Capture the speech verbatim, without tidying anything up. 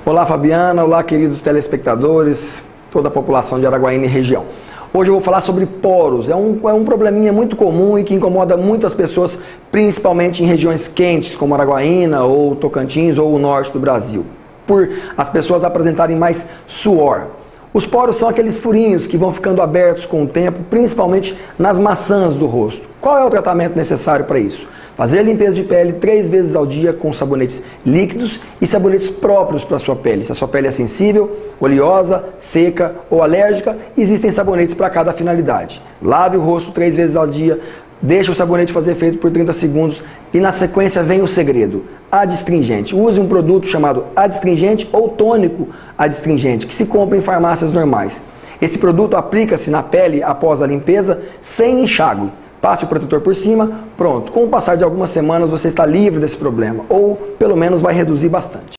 Olá, Fabiana, olá, queridos telespectadores, toda a população de Araguaína e região. Hoje eu vou falar sobre poros. É um, é um probleminha muito comum e que incomoda muitas pessoas, principalmente em regiões quentes, como Araguaína, ou Tocantins, ou o norte do Brasil, por as pessoas apresentarem mais suor. Os poros são aqueles furinhos que vão ficando abertos com o tempo, principalmente nas maçãs do rosto. Qual é o tratamento necessário para isso? Fazer a limpeza de pele três vezes ao dia com sabonetes líquidos e sabonetes próprios para a sua pele. Se a sua pele é sensível, oleosa, seca ou alérgica, existem sabonetes para cada finalidade. Lave o rosto três vezes ao dia, deixe o sabonete fazer efeito por trinta segundos e na sequência vem o segredo, adstringente. Use um produto chamado adstringente ou tônico adstringente, que se compra em farmácias normais. Esse produto aplica-se na pele após a limpeza sem enxágue. Passe o protetor por cima, pronto. Com o passar de algumas semanas você está livre desse problema, ou pelo menos vai reduzir bastante.